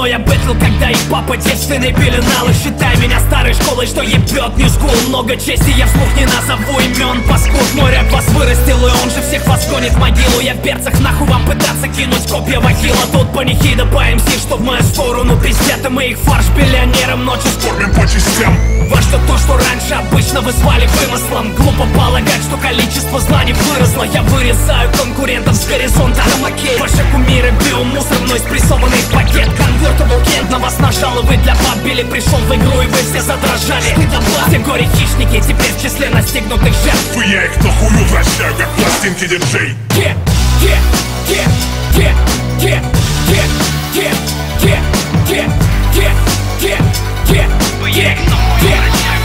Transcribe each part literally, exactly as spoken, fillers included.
но я бэтлил, когда их папа девственный пеленал. И считай меня старой школой, что ебет не скул. Много чести, я вслух не назову имен паскуд. Мой рэп вас вырастил, и он же всех вас гонит в могилу. Я в берцах, нахуй вам пытаться кинуть копья в ахилла. Тут панихида по эм си, что в мою сторону пиздят. И мы их фарш биллионером ночью скормим по частям. Во что то, что раньше обычно вы звали вымыслом. Глупо полагать, что количество знаний выросло. Я вырезаю конкурентов с горизонта. Ваши кумиры биомусор, мной спрессованный в пакет. Convertible Kent на вас нажал, и вы для бабили. Пришел в игру, и вы все задрожали. Все горе-хищники теперь в числе настигнутых жертв. И я их нахую вращаю, как пластинки диджей. Yeah, yeah, yeah, yeah, yeah, yeah, yeah, yeah, yeah, yeah, yeah, yeah, yeah, yeah,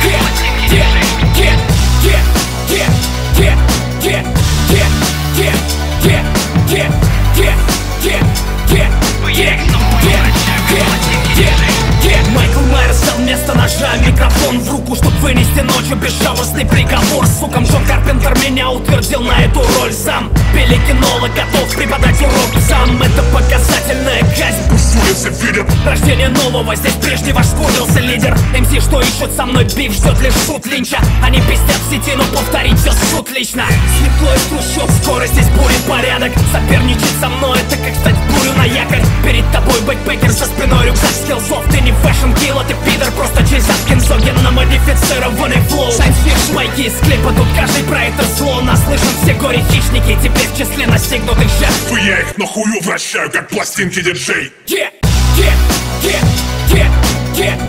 Майкл Майерс взял вместо ножа микрофон в руку, чтоб вынести ночью безжалостный приговор. Сукам Джон Карпентер меня утвердил на эту роль сам. Пеликинолог готов преподать урок сам. Это показательная казнь. Пусть улицы видят Рождение нового, здесь прежде ваш скурился лидер. эм си, что ищут со мной биф, ждет лишь суд Линча. Они пиздят в сети, но повторить все суд лично. Светло из трущоб, скоро здесь будет порядок. Соперничать со мной, это как стать бурю на якорь. Перед тобой бэкпекер, за спиной рюкзак скиллзов. Ты не фэшн килл, ты пидор, просто Джейс Аткинс. Генно модифицированный флоу. Сайнс-фикшн, байки из клипа, тут каждый про это зло. Нас слышат все горе-хищники, теперь в числе настигнутых жертв. И я их нахую вращаю, как пластинки диджей. Yeah, yeah, yeah, yeah, yeah.